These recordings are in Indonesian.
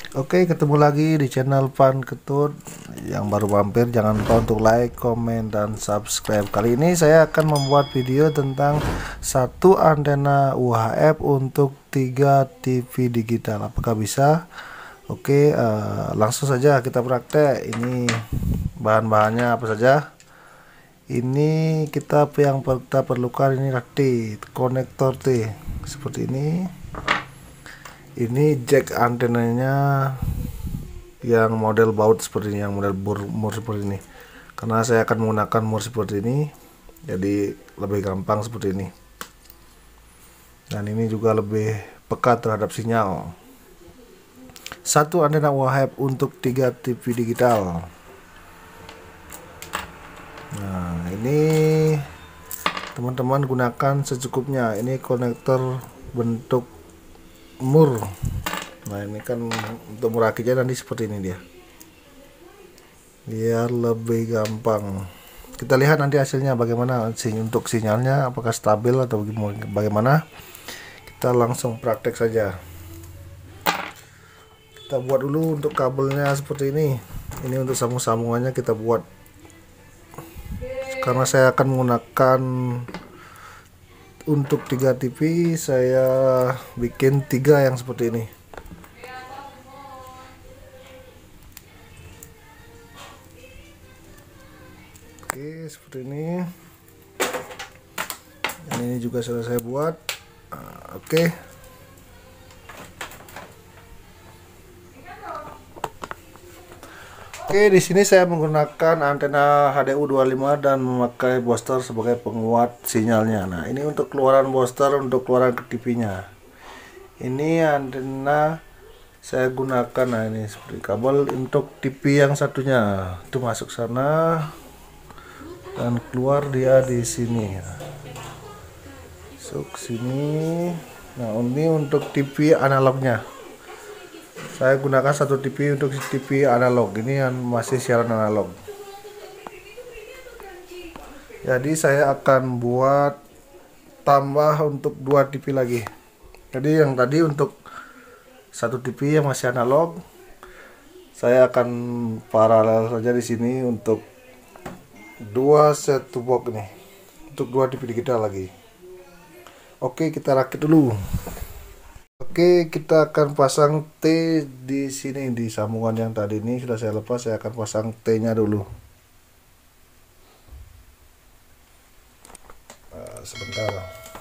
Oke, ketemu lagi di channel Pan Ketut. Yang baru mampir jangan lupa untuk like, komen, dan subscribe. Kali ini saya akan membuat video tentang satu antena UHF untuk 3 TV digital. Apakah bisa? Oke, langsung saja kita praktek. Ini bahan-bahannya apa saja? Ini yang kita perlukan ini T, konektor T seperti ini. Ini jack antenanya yang model baut seperti ini, yang model mur seperti ini. Karena saya akan menggunakan mur seperti ini, jadi lebih gampang seperti ini. Dan ini juga lebih peka terhadap sinyal. Satu antena UHF untuk 3 TV digital. Nah, ini teman-teman gunakan secukupnya. Ini konektor bentuk mur. Nah, ini kan untuk merakitnya nanti seperti ini dia, biar lebih gampang. Kita lihat nanti hasilnya bagaimana untuk sinyalnya, apakah stabil atau bagaimana. Kita langsung praktek saja. Kita buat dulu untuk kabelnya seperti ini. Ini untuk sambung-sambungannya kita buat, karena saya akan menggunakan untuk 3 TV. Saya bikin 3 yang seperti ini. Oke, seperti ini. Ini juga sudah saya buat. Oke. Oke, di sini saya menggunakan antena HDU 25 dan memakai booster sebagai penguat sinyalnya. Nah, ini untuk keluaran booster, untuk keluaran ke TV-nya. Ini antena saya gunakan. Nah, ini seperti kabel untuk TV yang satunya. Itu masuk sana dan keluar dia di sini. Masuk sini. Nah, ini untuk TV analognya. Saya gunakan satu TV untuk TV analog. Ini yang masih siaran analog. Jadi saya akan buat tambah untuk 2 TV lagi. Jadi yang tadi untuk satu TV yang masih analog, saya akan paralel saja di sini untuk 2 set box nih, untuk 2 TV digital lagi. Oke, kita rakit dulu. Oke, kita akan pasang T di sini, di sambungan yang tadi ini sudah saya lepas. Saya akan pasang T-nya dulu. Sebentar.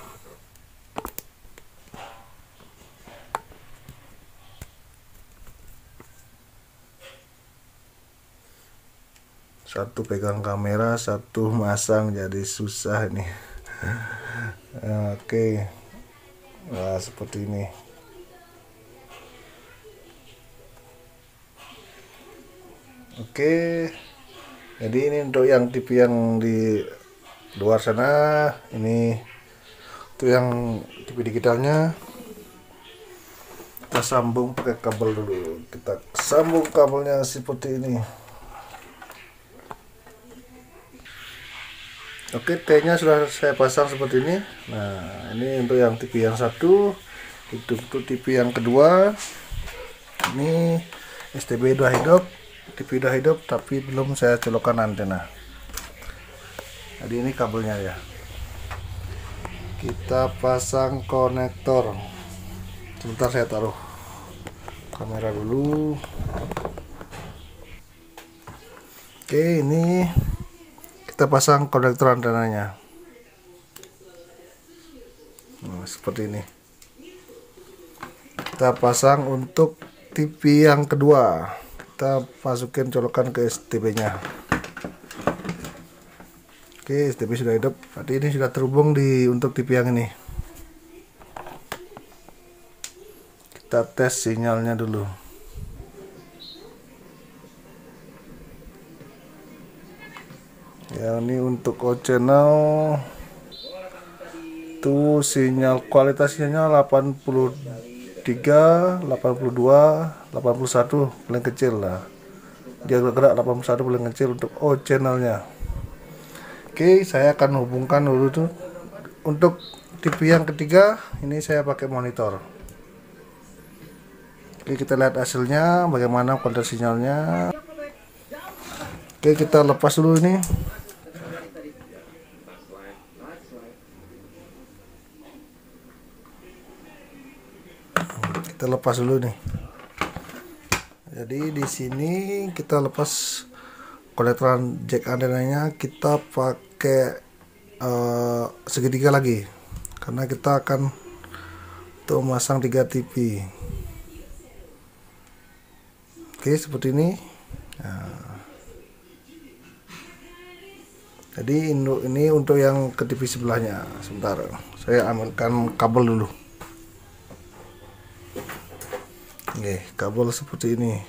Satu pegang kamera, satu masang, jadi susah ini. Oke. Nah, seperti ini. Oke, jadi ini untuk yang TV yang di luar sana. Ini untuk yang TV digitalnya. Kita sambung pakai kabel dulu. Kita sambung kabelnya seperti ini. Oke, T-nya sudah saya pasang seperti ini. Nah, ini untuk yang TV yang satu. Untuk TV yang kedua. Ini STB udah hidup. TV udah hidup, tapi belum saya colokkan antena. Jadi ini kabelnya ya. Kita pasang konektor. Sebentar, saya taruh kamera dulu. Oke, ini kita pasang konektor antenanya. Nah, seperti ini. Kita pasang untuk TV yang kedua. Kita masukin colokan ke STB nya. Oke, STB sudah hidup. Tadi ini sudah terhubung untuk TV yang ini. Kita tes sinyalnya dulu. Ya, ini untuk O channel tuh sinyal, kualitas sinyalnya 83, 82, 81 paling kecil lah. Dia gerak 81 paling kecil untuk O channelnya. Oke, saya akan hubungkan dulu tuh. Untuk TV yang ketiga ini saya pakai monitor. Oke, kita lihat hasilnya bagaimana kualitas sinyalnya. Oke, kita lepas dulu ini. Kita lepas dulu nih. Jadi di sini kita lepas konektor jack antenanya, kita pakai segitiga lagi karena kita akan untuk memasang 3 TV. Oke, seperti ini. Nah, jadi ini untuk yang ke TV sebelahnya. Sebentar, saya ambilkan kabel dulu. Oke, kabel seperti ini.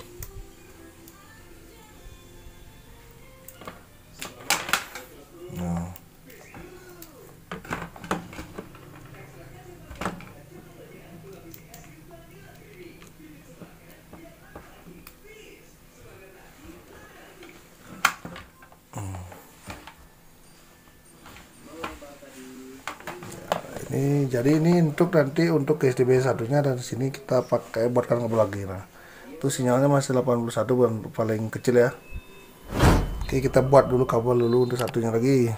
Nah. Ini jadi ini untuk nanti untuk SDB satunya, dan sini kita pakai buatkan kabel lagi. Nah, itu sinyalnya masih 81, bukan paling kecil ya. Oke, kita buat dulu kabel dulu untuk satunya lagi.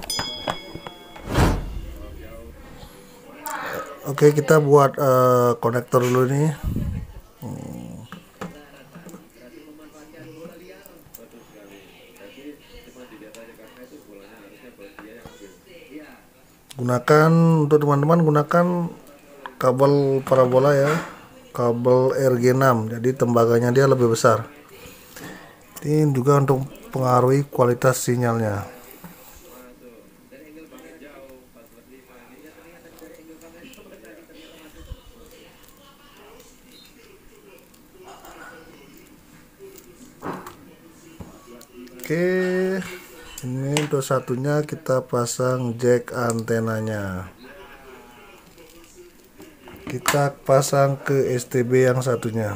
Oke, kita buat konektor dulu nih. Gunakan untuk teman-teman, gunakan kabel parabola ya, kabel RG6, jadi tembaganya dia lebih besar. Ini juga untuk pengaruhi kualitas sinyalnya. Oke, ini untuk satunya kita pasang jack antenanya. Kita pasang ke STB yang satunya.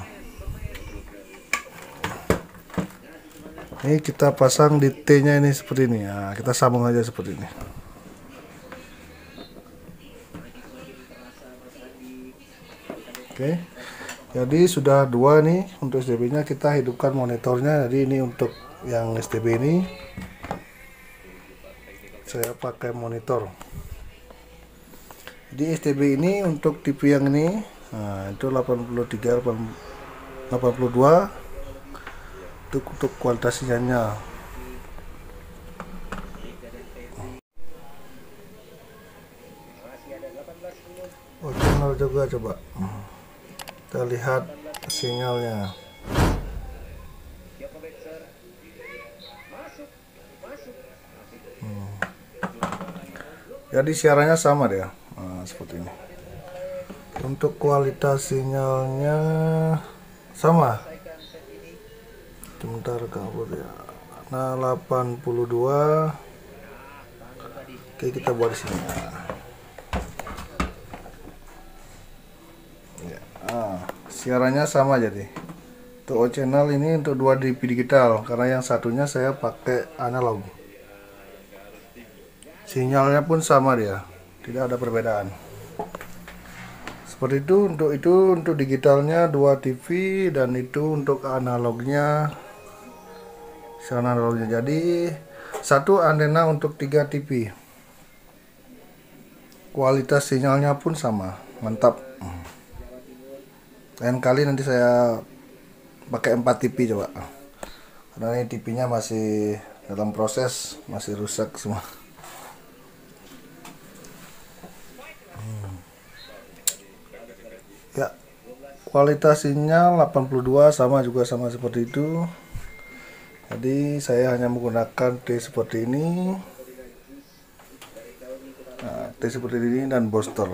Ini kita pasang di T-nya ini seperti ini. Nah, kita sambung aja seperti ini. Oke. Jadi sudah 2 nih untuk STB-nya, kita hidupkan monitornya. Jadi ini untuk yang STB ini saya pakai monitor. Jadi STB ini untuk TV yang ini, nah itu 83 82 untuk kualitas sinyalnya. Oh, channel juga coba. Kita lihat sinyalnya. Jadi siarannya sama dia. Nah, seperti ini. Untuk kualitas sinyalnya sama. Sebentar kabel ya. Nah, 82. Oke, kita buat di sini. Ya. Siarannya sama jadi. Untuk O channel ini untuk 2 DP digital, karena yang satunya saya pakai analog. Sinyalnya pun sama dia, tidak ada perbedaan. Seperti itu untuk digitalnya 2 TV, dan itu untuk analognya jadi 1 antena untuk 3 TV. Kualitas sinyalnya pun sama, mantap. Lain kali nanti saya pakai 4 TV coba, karena ini TV-nya masih dalam proses, masih rusak semua. Ya, kualitas sinyal 82 sama seperti itu. Jadi saya hanya menggunakan T seperti ini, nah, T seperti ini, dan booster.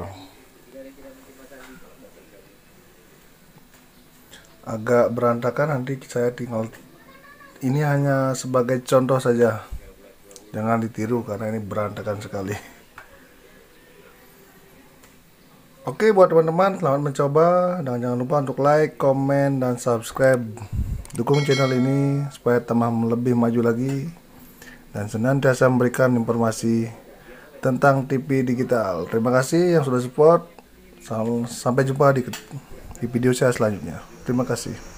Agak berantakan, nanti saya tinggal, ini hanya sebagai contoh saja, jangan ditiru karena ini berantakan sekali. Oke, buat teman-teman, selamat mencoba, dan jangan lupa untuk like, komen, dan subscribe. Dukung channel ini supaya tambah lebih maju lagi, dan senantiasa memberikan informasi tentang TV digital. Terima kasih yang sudah support. Sampai jumpa di video saya selanjutnya. Terima kasih.